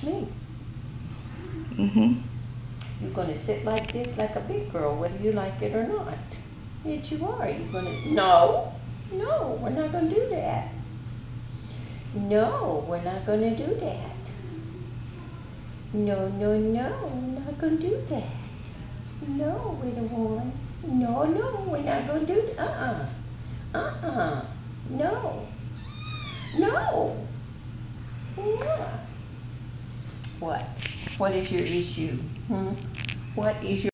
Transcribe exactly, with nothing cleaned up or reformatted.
me. Mm-hmm. You're going to sit like this like a big girl, whether you like it or not. Yes, you are. You're going to, no, no, we're not going to do that. No, we're not going to do that. No, no, no, we're not going to do that. No, we don't want. No, no, we're not going to do that. Uh-uh. Uh-uh. No. No. Yeah. What? What is your issue? Hmm? What is your